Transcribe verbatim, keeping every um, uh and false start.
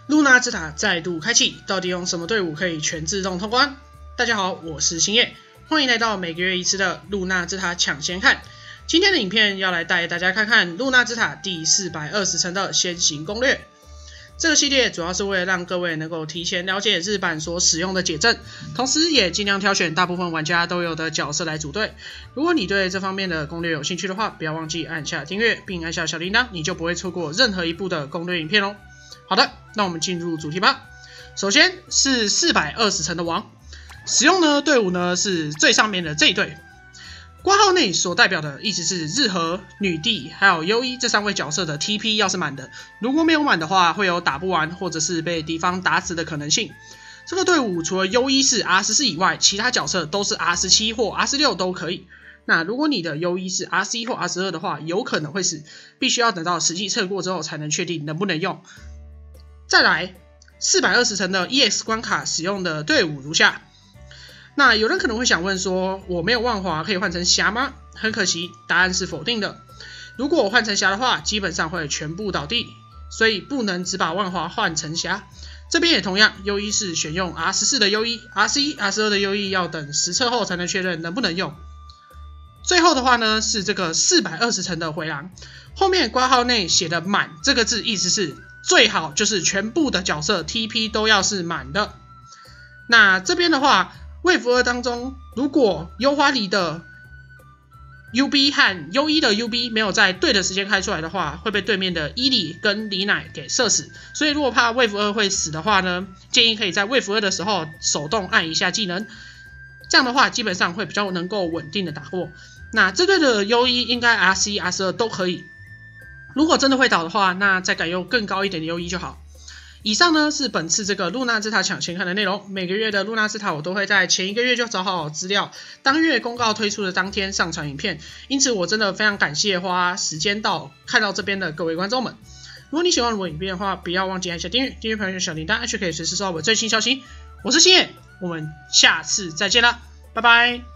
露娜之塔再度开启，到底用什么队伍可以全自动通关？大家好，我是星夜，欢迎来到每个月一次的露娜之塔抢先看。今天的影片要来带大家看看露娜之塔第四百二十层的先行攻略。这个系列主要是为了让各位能够提前了解日版所使用的解阵，同时也尽量挑选大部分玩家都有的角色来组队。如果你对这方面的攻略有兴趣的话，不要忘记按下订阅并按下小铃铛，你就不会错过任何一部的攻略影片哦。好的，那我们进入主题吧。首先是四百二十层的王，使用呢队伍呢是最上面的这一队。挂号内所代表的意思是日和、女帝还有优一这三位角色的 T P 要是满的，如果没有满的话，会有打不完或者是被敌方打死的可能性。这个队伍除了优一是 R 十四 以外，其他角色都是 R 十七 或 R 十六 都可以。那如果你的优一是 R 十一 或 R 十二 的话，有可能会死，必须要等到实际测过之后才能确定能不能用。再来四百二十层的 E X 关卡使用的队伍如下。那有人可能会想问说，我没有万华可以换成霞吗？很可惜，答案是否定的。如果我换成霞的话，基本上会全部倒地，所以不能只把万华换成霞。这边也同样，优一是选用 R 十四 的优一 ，R 十一、R 十二 的优一要等实测后才能确认能不能用。最后的话呢，是这个四百二十层的回廊，后面括号内写的满这个字，意思是最好就是全部的角色 T P 都要是满的。那这边的话，Wave 二当中，如果优花里的 U B 和优一的 U B 没有在对的时间开出来的话，会被对面的伊里跟李乃给射死。所以如果怕 Wave 二会死的话呢，建议可以在 Wave 二的时候手动按一下技能，这样的话基本上会比较能够稳定的打过。那这队的优一应该 R 十一、R 十二 都可以。如果真的会倒的话，那再改用更高一点的优一就好。以上呢是本次这个露娜之塔抢先看的内容。每个月的露娜之塔我都会在前一个月就找好资料，当月公告推出的当天上传影片，因此我真的非常感谢花时间到看到这边的各位观众们。如果你喜欢我影片的话，不要忘记按下订阅，订阅朋友小铃铛，就可以随时收到我最新消息。我是星野，我们下次再见啦，拜拜。